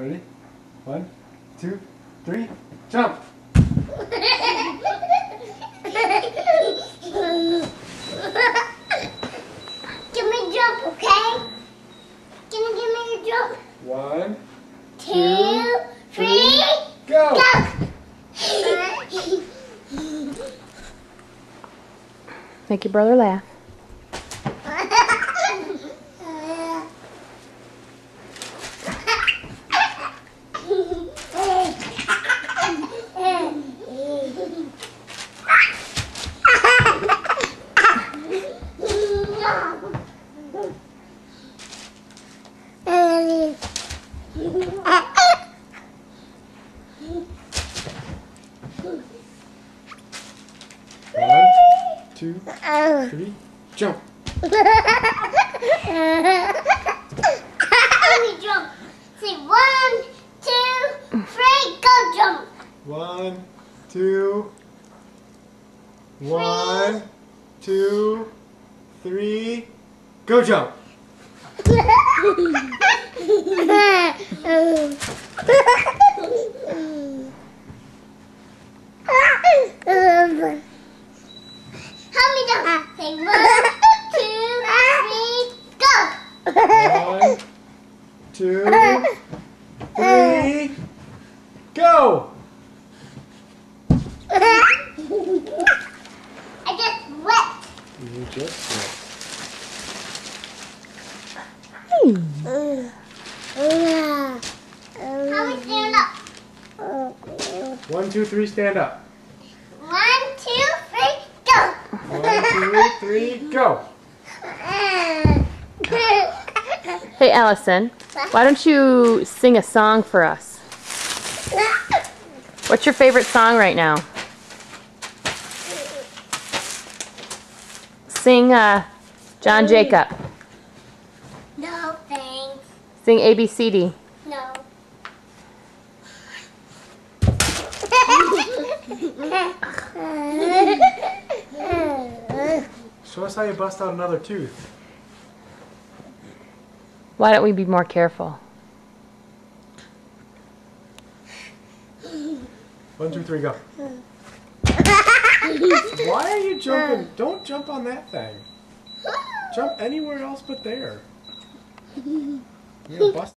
Ready? 1, 2, 3, jump! Give me a jump, okay? Give me your jump. 1, 2, 3, go! go! Make your brother laugh. One, 2, 3, jump! Let me jump. Say 1, 2, 3, go jump. 1, 2, 1, 2, 3, go jump! Help me jump. Say 1, 2, 3, go. 1, 2, 3, go! I just wet. You just went. How we stand up? 1, 2, 3, stand up. 1, 2, 3, go. 1, 2, 3, go! Hey, Allison, why don't you sing a song for us? What's your favorite song right now? Sing John Jacob. No, thanks. Sing ABCD. No. Show us how you bust out another tooth. Why don't we be more careful? 1, 2, 3, go. Why are you jumping? Don't jump on that thing. Jump anywhere else but there. You're gonna bust